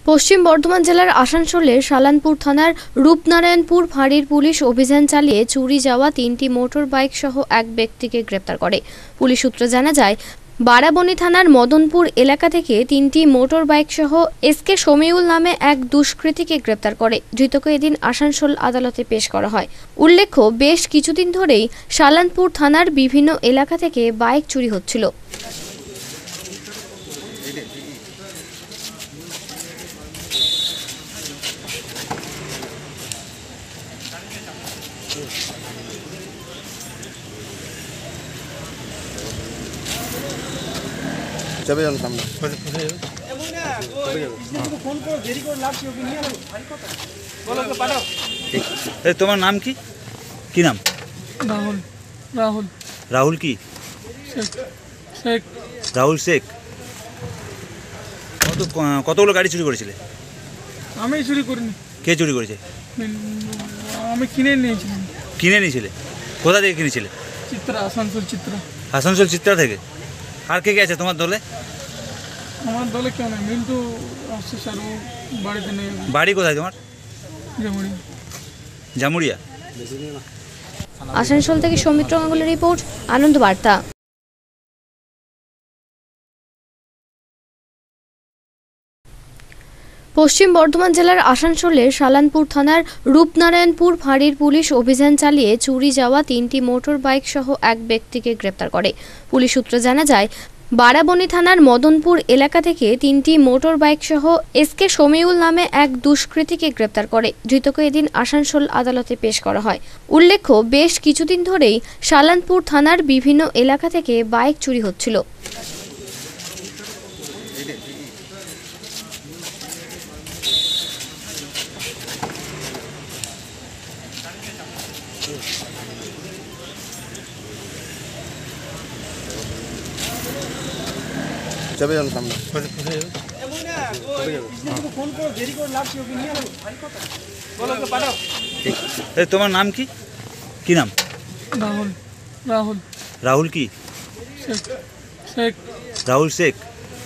পশ্চিম বর্ধমান জেলার আসানসোলের শালানপুর থানার রূপনারায়ণপুর ফাঁড়ির পুলিশ অভিযান চালিয়ে চুরি যাওয়া 3টি মোটর বাইক সহ এক ব্যক্তিকে গ্রেপ্তার করে। পুলিশ সূত্রে জানা যায়, বারাবণী থানার মদনপুর এলাকা থেকে 3টি মোটর বাইক সহ এসকে শমিউল নামে এক দুষ্কৃতীকে গ্রেপ্তার করে। ধৃতকে এদিন আসানসোল আদালতে পেশ করা হয়। উল্লেখ্য, বেশ কিছুদিন ধরেই শালানপুর থানার বিভিন্ন এলাকা থেকে বাইক চুরি হচ্ছিল। তোমার নাম কি? কি নাম? রাহুল। রাহুল রাহুল কি? শেখ। রাহুল শেখ। কতগুলো গাড়ি চুরি করেছিলে? আমি চুরি করিনি। কে চুরি করেছে? আমি কিনে নিয়েছিলাম। কিনে নিয়েছিলে? কোথা থেকে কিনেছিলে? চিত্রা, আসানসোল চিত্রা। আসানসোল চিত্রা থেকে। আর কে কে আছে তোমার দলে? আমার দলে কেউ নেই, মিন্টু আসছে স্যার, ও বাড়িতে নেই। বাড়ি কোথায় তোমার? জামুড়িয়া। জামুড়িয়া। আসানসোল থেকে সৌমিত্র গাঙ্গুলির রিপোর্ট, আনন্দ বার্তা। পশ্চিম বর্ধমান জেলার আসানসোলের শালানপুর থানার রূপনারায়ণপুর ফাঁড়ির পুলিশ অভিযান চালিয়ে চুরি যাওয়া 3টি মোটর বাইক সহ এক ব্যক্তিকে গ্রেপ্তার করে। পুলিশ সূত্রে জানা যায়, বারাবণী থানার মদনপুর এলাকা থেকে 3টি মোটর বাইক সহ এসকে শমিউল নামে এক দুষ্কৃতীকে গ্রেপ্তার করে। ধৃতকে এদিন আসানসোল আদালতে পেশ করা হয়। উল্লেখ্য, বেশ কিছুদিন ধরেই শালানপুর থানার বিভিন্ন এলাকা থেকে বাইক চুরি হচ্ছিল। তোমার নাম কি? কি নাম? রাহুল। রাহুল। রাহুল কি? শেখ। রাহুল শেখ।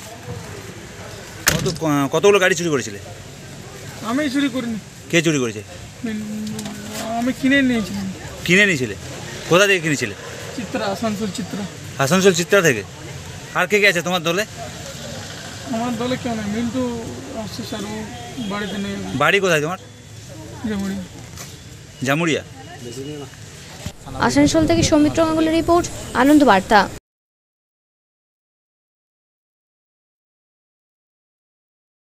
কতগুলো গাড়ি চুরি করেছিলে? আমি চুরি করিনি। কে চুরি করেছে? আমি কিনে নিয়েছিলাম। কিনে নিয়েছিলে? কোথা থেকে কিনেছিলে? চিত্রা, আসানসোল চিত্রা। আসানসোল চিত্রা থেকে। আর কে কে আছে তোমার দলে? আমার দলে কেউ নেই, মিন্টু আসছে স্যার, ও বাড়িতে নেই। বাড়ি কোথায় তোমার? জামুড়িয়া। জামুড়িয়া। আসানসোল থেকে সৌমিত্র গাঙ্গুলির রিপোর্ট, আনন্দ বার্তা।